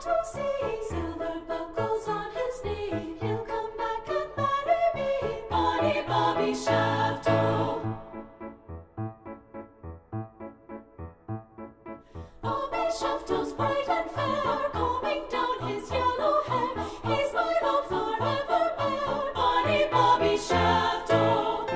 to see. Silver buckles on his knee. He'll come back and marry me. Bonnie Bobby Shafto. Bobby Shafto's bright and fair, combing down his yellow hair. He's my love forevermore. Bonnie Bobby Shafto.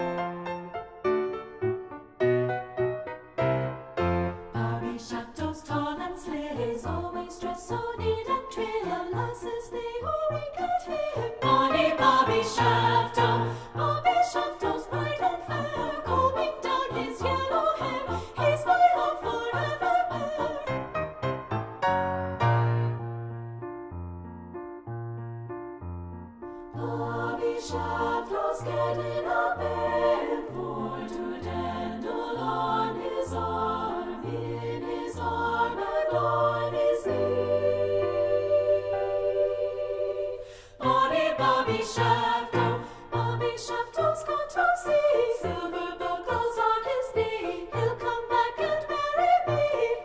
Bobby Shafto's tall and slim, is always dressed so neat and trim. Lasses they all wink at him. Bonnie Bobby Shafto. Bobby Shafto's bright and fair, combing down his yellow hair. He's my love forevermore. Bobby Shafto's getting a bed for to dandle on his arm, in his arm and on his knee. Bobby Shafto, Bobby Shafto's gone to see. Silver buckles on his knee, he'll come back and marry me.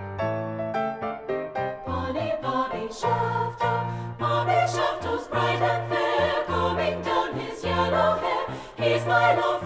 Bobby Shafto, Bobby Shafto's bright and fair, combing down his yellow hair. He's my love